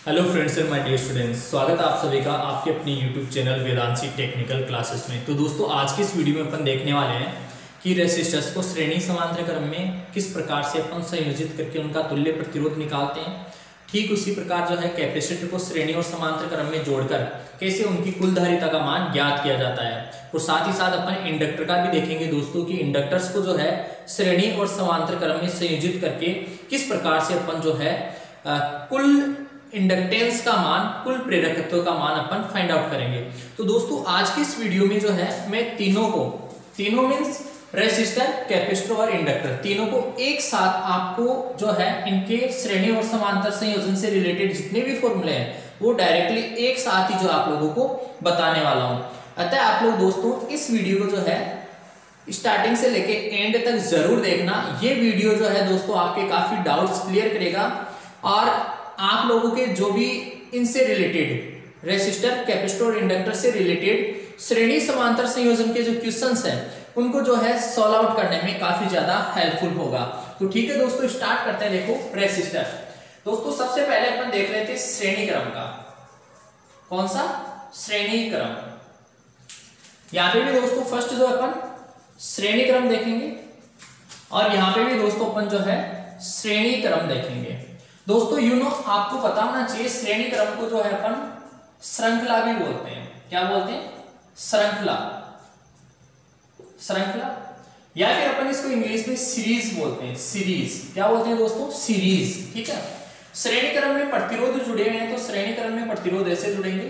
Hello friends and my dear students, स्वागत है आप सभी का आपके अपने YouTube channel Vedanshi technical classes में। तो दोस्तों, आज की इस वीडियो में अपन देखने वाले हैं कि रेसिस्टर्स को श्रेणी समांतर क्रम में किस प्रकार से अपन संयोजित करके उनका तुल्य प्रतिरोध निकालते हैं। ठीक उसी प्रकार जो है कैपेसिटर को श्रेणी और समांतर क्रम में जोड़कर कैसे उनकी कुल धारिता का मान ज्ञात किया जाता है। और साथ ही साथ अपन इंडक्टर का भी देखेंगे दोस्तों कि इंडक्टर्स को जो है श्रेणी और समांतर क्रम में संयोजित करके किस प्रकार से अपन जो है कुल इंडक्टेंस का मान, कुल प्रेरकत्व का मान अपन फाइंड आउट करेंगे। तो दोस्तों, आज की इस वीडियो में जो है मैं तीनों मींस रेसिस्टर, कैपेसिटर और इंडक्टर, तीनों को एक साथ आपको जो है इनके श्रेणी और समांतर संयोजन से रिलेटेड जितने भी फॉर्मूले हैं वो डायरेक्टली एक साथ ही जो आप लोगों को बताने वाला हूं। अतः आप लोग दोस्तों इस वीडियो को जो है स्टार्टिंग से लेके एंड तक जरूर देखना। ये वीडियो जो है दोस्तों आपके काफी डाउट्स क्लियर करेगा और आप लोगों के जो भी इनसे रिलेटेड रेसिस्टर, कैपेसिटर और इंडक्टर से रिलेटेड श्रेणी समांतर संयोजन के जो क्वेश्चंस हैं उनको जो है सॉल्व आउट करने में काफी ज्यादा हेल्पफुल होगा। तो ठीक है दोस्तों, स्टार्ट करते हैं। देखो रेसिस्टर दोस्तों, सबसे पहले अपन देख रहे थे श्रेणी क्रम का। कौन सा? श्रेणी क्रम। यहां पे भी दोस्तों फर्स्ट जो अपन श्रेणी क्रम देखेंगे और यहां पे भी दोस्तों अपन जो है श्रेणी क्रम देखेंगे। दोस्तों आपको पता होना चाहिए श्रेणी क्रम को जो है अपन श्रृंखला भी बोलते हैं। क्या बोलते हैं? श्रृंखला या फिर अपन इसको इंग्लिश में सीरीज बोलते हैं। सीरीज क्या बोलते हैं दोस्तों? सीरीज। ठीक है। श्रेणी क्रम में प्रतिरोध जुड़े हुए हैं तो श्रेणी क्रम में प्रतिरोध ऐसे जुड़ेंगे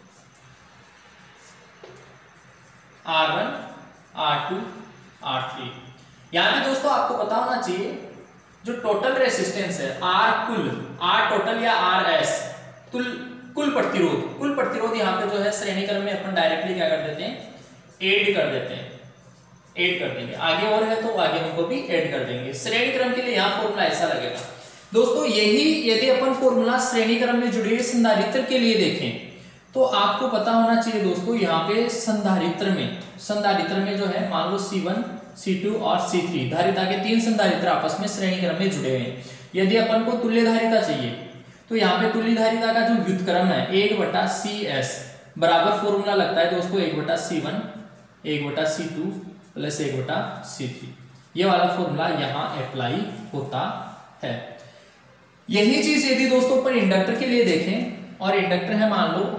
R1, R2, R3। यहां पे दोस्तों आपको पता होना चाहिए जो टोटल रेसिस्टेंस है R टोटल या RS कुल प्रतिरोध यहाँ पे जो है श्रेणी क्रम में अपन डायरेक्टली क्या कर देते हैं? ऐड कर देंगे। आगे और है तो आगे उनको भी ऐड कर देंगे। श्रेणी क्रम के लिए यहाँ फॉर्मूला ऐसा लगेगा दोस्तों। यही यदि अपन फॉर्मूला श्रेणी क्रम में जुड़े हुए संधारित्र के लिए देखें तो आपको पता होना चाहिए दोस्तों, यहाँ पे संधारित्र में जो है मान लो C1, C2 और C3 धारिता के 3 संधारित्र आपस में श्रेणी क्रम में जुड़े हुए हैं। यदि अपन को तुल्य धारिता चाहिए तो यहाँ पे तुल्य धारिता का जो व्युत्क्रम है 1/CS बराबर फॉर्मूला लगता है दोस्तों 1/C1 1/C2 प्लस 1/C3। ये वाला फॉर्मूला यहाँ अप्लाई होता है। यही चीज यदि दोस्तों अपन इंडक्टर के लिए देखें और इंडक्टर है मान लो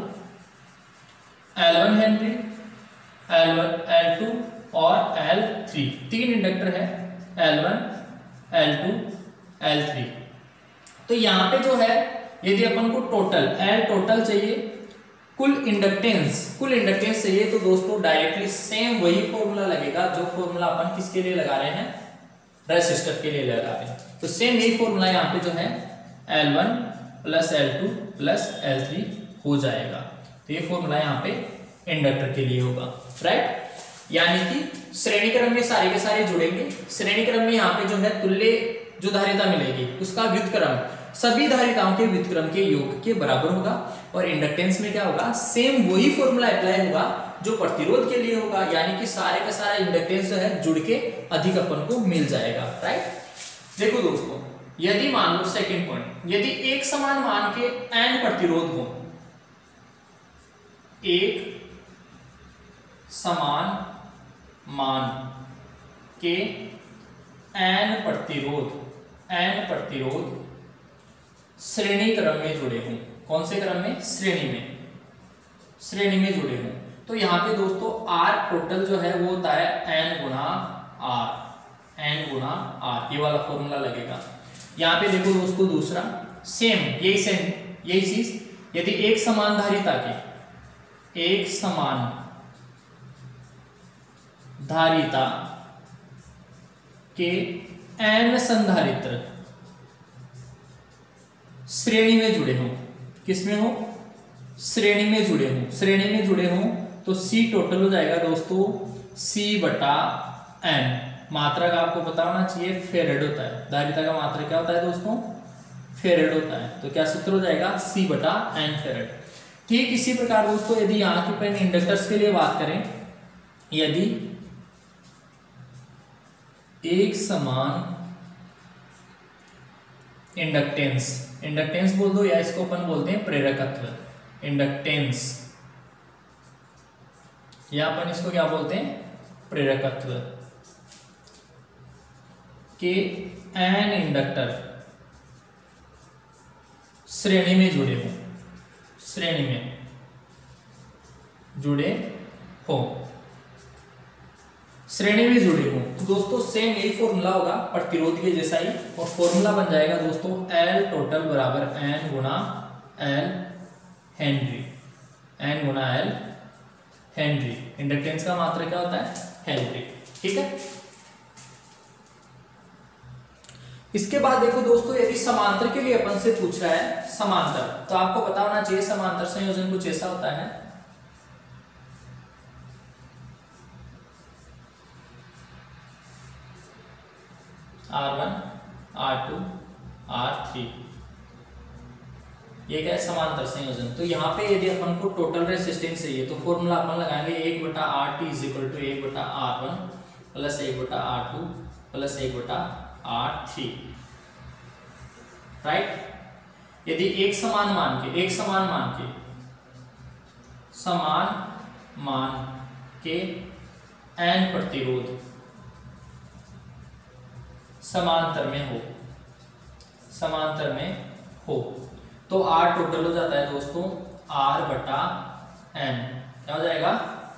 L1 हेनरी, L2 और L3, 3 इंडक्टर है L1, L2, L3। तो यहां पे जो है यदि अपन को टोटल चाहिए, कुल इंडक्टेंस चाहिए तो दोस्तों डायरेक्टली सेम वही फॉर्मूला लगेगा जो फॉर्मूला अपन किसके लिए लगा रहे हैं? रेसिस्टर के लिए लगा रहे हैं। तो सेम यही फॉर्मूला यहाँ पे जो है L1 plus L2 plus L3 हो जाएगा। तो ये फॉर्मूला यहाँ पे इंडक्टर के लिए होगा, राइट। यानी कि श्रेणी क्रम में सारे के सारे जुड़ेंगे। श्रेणी क्रम में यहाँ पे जो है तुल्य जो धारिता मिलेगी उसका व्युत्क्रम सभी धारिताओं के व्युत्क्रम के योग के बराबर होगा। और इंडक्टेंस में क्या होगा? सेम वही फॉर्मूला अप्लाई होगा जो प्रतिरोध के लिए होगा। यानी कि सारे का सारा इंडक्टेंस जो है जुड़ के अधिक अपन को मिल जाएगा, राइट। देखो दोस्तों, यदि मान लो सेकेंड पॉइंट, यदि एक समान मान के n प्रतिरोध हो, एक समान मान के n प्रतिरोध श्रेणी क्रम में जुड़े हों। कौन से क्रम में? श्रेणी में जुड़े हों। तो यहाँ पे दोस्तों R टोटल जो है वो होता है n गुणा R, ये वाला फॉर्मूला लगेगा। यहाँ पे देखो दोस्तों दूसरा यही चीज, यदि एक समान धारिता के n संधारित्र श्रेणी में जुड़े हों, किसमें हो? श्रेणी में जुड़े हों तो C टोटल हो जाएगा दोस्तों C/n। मात्रा का आपको पता होना चाहिए फेरेड होता है। धारिता का मात्रा क्या होता है दोस्तों? फेरेड होता है। तो क्या सूत्र हो जाएगा? C/n फेरेड। ठीक इसी प्रकार दोस्तों यदि यहाँ के पेन इंडक्टर्स के लिए बात करें, यदि एक समान इंडक्टेंस, इंडक्टेंस बोल दो या इसको अपन बोलते हैं प्रेरकत्व, इंडक्टेंस, या अपन इसको क्या बोलते हैं, प्रेरकत्व के एन इंडक्टर श्रेणी में जुड़े हो, श्रेणी में जुड़े हो, श्रेणी में जुड़े हो। तो दोस्तों सेम यही फॉर्मूला होगा प्रतिरोध के जैसा ही, और फॉर्मूला बन जाएगा दोस्तों L टोटल बराबर N गुना L हेनरी, N गुना L हेनरी। इंडक्टेंस का मात्रा क्या होता है, हेनरी, ठीक है। इसके बाद देखो दोस्तों, यदि समांतर के लिए अपन से पूछ रहा है समांतर, तो आपको पता होना चाहिए समांतर संयोजन कुछ ऐसा होता है, R1 R2 R3, ये क्या है, समांतर संयोजन। तो यहाँ पे यदि अपन को टोटल रेसिस्टेंस चाहिए तो फॉर्मूला अपन लगाएंगे 1/RT = 1/R1 plus 1/R2 plus 1/R3, right. यदि एक समान मान के n प्रतिरोध समांतर में हो तो R टोटल हो जाता है दोस्तों R/n, क्या हो जाएगा,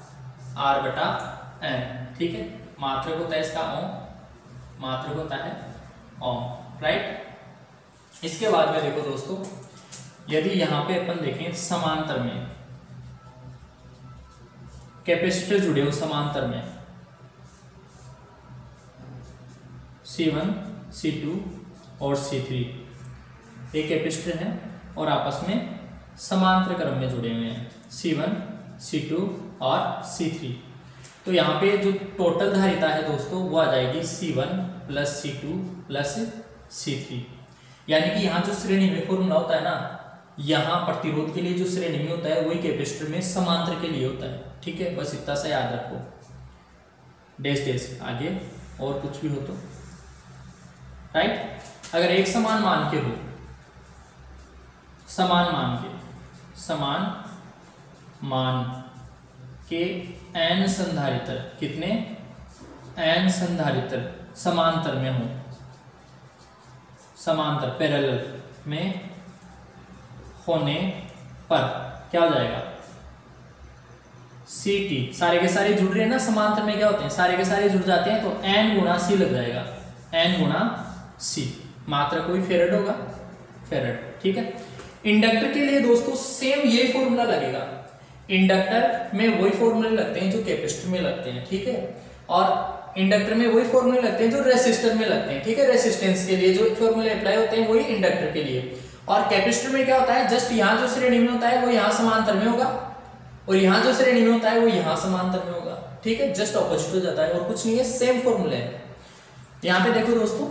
R/n, ठीक है। मात्रक होता है इसका ओम, मात्रक होता है ओम, राइट। इसके बाद में देखो दोस्तों, यदि यहां पे अपन देखें समांतर में कैपेसिटर जुड़े हो, समांतर में C1 C2 और C3 एक कैपेसिटर है और आपस में समांतर क्रम में जुड़े हुए हैं, C1 C2 और C3। तो यहाँ पे जो टोटल धारिता है दोस्तों वो आ जाएगी C1 plus C2 plus C3, यानी कि यहाँ जो श्रेणी में फॉर्मूला होता है ना, यहाँ प्रतिरोध के लिए जो श्रेणी में होता है वही कैपेसिटर में समांतर के लिए होता है, ठीक है। बस इतना सा याद रखो, डैश डैश आगे और कुछ भी हो तो, राइट। अगर एक समान मान के हो, समान मान के n संधारित्र, कितने n संधारित्र समांतर में हो, समांतर पैरेलल में होने पर क्या हो जाएगा, CT, सारे के सारे जुड़ रहे हैं ना समांतर में, क्या होते हैं, सारे के सारे जुड़ जाते हैं तो n गुना C लग जाएगा, n गुना C, मात्रा कोई फेरेड होगा, फेरेड, ठीक है। इंडक्टर के लिए दोस्तों सेम ये फॉर्मूला लगेगा, इंडक्टर में वही फॉर्मूले लगते हैं जो कैपेसिटर में लगते हैं, ठीक है। और इंडक्टर में वही फॉर्मूले लगते हैं जो रेसिस्टर में लगते हैं, ठीक है। रेसिस्टेंस के लिए जो फॉर्मूले अप्लाई होते हैं वही इंडक्टर के लिए, और कैपेसिटर में क्या होता है, जस्ट यहाँ जो श्रेणी में होता है वो यहाँ समांतर में होगा, और यहाँ जो श्रेणी में होता है वो यहाँ समांतर में होगा, ठीक है। जस्ट ऑपोजिट हो जाता है और कुछ नहीं है, सेम फॉर्मूले है। यहाँ पे देखो दोस्तों,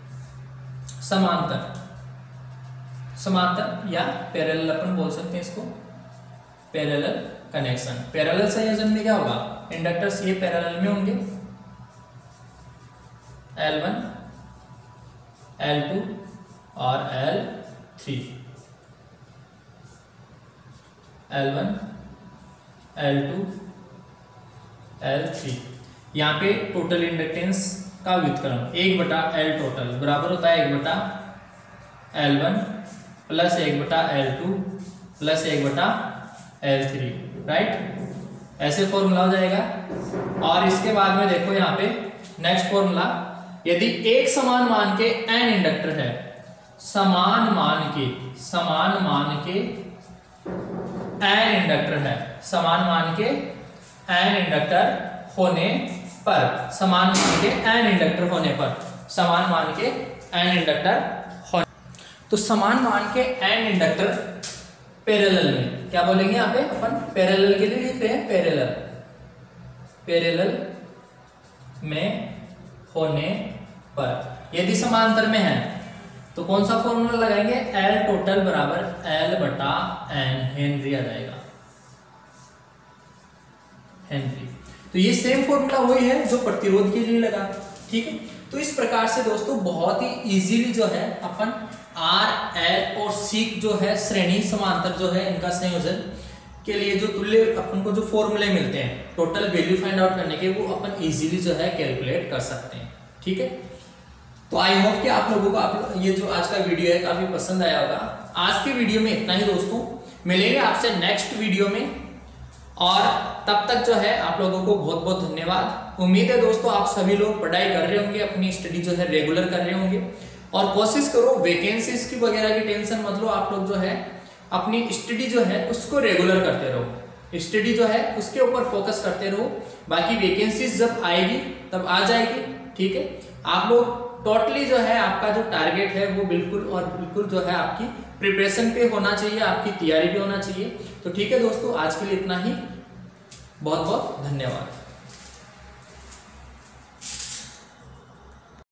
समांतर या पैरेलल अपन बोल सकते हैं इसको, पैरेलल कनेक्शन। पैरेलल संयोजन में क्या होगा, इंडक्टर्स ये पैरेलल में होंगे, L1 L2 और L3, L1 L2 L3। यहाँ पे टोटल इंडक्टेंस का व्युत्क्रम 1/L टोटल बराबर होता है 1/L1 plus 1/L2 plus 1/L3, right. ऐसे फॉर्मूला हो जाएगा। और इसके बाद में देखो यहाँ पे नेक्स्ट फॉर्मूला, यदि एक समान मान के n इंडक्टर है, समान मान के n इंडक्टर है, समान मान के n इंडक्टर होने पर, समान मान के n इंडक्टर होने पर, समान मान के n इंडक्टर होने, तो समान मान के n इंडक्टर पैरेलल में, क्या बोलेंगे यहाँ पे अपन, पैरेलल के लिए लिख रहे हैं, पैरेलल में होने पर। यदि समांतर में है तो कौन सा फॉर्मूला लगाएंगे, L टोटल बराबर L/n, हेनरी आ जाएगा, हेनरी। तो ये सेम फॉर्मूला वही है जो प्रतिरोध के लिए लगा, ठीक है। तो इस प्रकार से दोस्तों बहुत ही इजीली जो है अपन आर एल और सीक जो है श्रेणी समांतर जो है इनका संयोजन के लिए जो तुल्य अपन को जो फॉर्मूले मिलते हैं टोटल वैल्यू फाइंड आउट करने के, वो अपन इजीली जो है कैलकुलेट कर सकते हैं। ठीक है, तो आई होप कि आप लोगों को ये जो आज का वीडियो है काफी पसंद आया होगा। आज की वीडियो में इतना ही दोस्तों, मिलेंगे आपसे नेक्स्ट वीडियो में, और तब तक जो है आप लोगों को बहुत बहुत धन्यवाद। उम्मीद है दोस्तों आप सभी लोग पढ़ाई कर रहे होंगे, अपनी स्टडी जो है रेगुलर कर रहे होंगे, और कोशिश करो वैकेंसीज की वगैरह की टेंशन मत लो, आप लोग जो है अपनी स्टडी जो है उसको रेगुलर करते रहो, स्टडी जो है उसके ऊपर फोकस करते रहो। बाकी वैकेंसीज जब आएगी तब आ जाएगी। ठीक है, आप लोग टोटली जो है आपका जो टारगेट है वो बिल्कुल और बिल्कुल जो है आपकी प्रिपरेशन पे होना चाहिए, आपकी तैयारी पे होना चाहिए। तो ठीक है दोस्तों, आज के लिए इतना ही, बहुत बहुत धन्यवाद।